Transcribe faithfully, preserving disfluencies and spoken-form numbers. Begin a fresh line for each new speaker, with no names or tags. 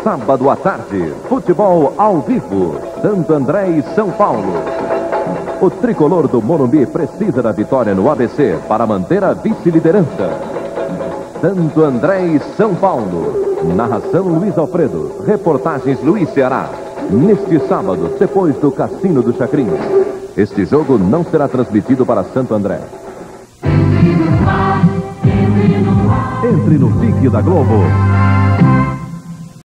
sábado à tarde, futebol ao vivo, Santo André e São Paulo. O tricolor do Morumbi precisa da vitória no A B C para manter a vice-liderança. Santo André e São Paulo. Narração Luiz Alfredo. Reportagens Luiz Ceará. Neste sábado, depois do Cassino do Chacrinha. Este jogo não será transmitido para Santo André. Entre no Fique da Globo.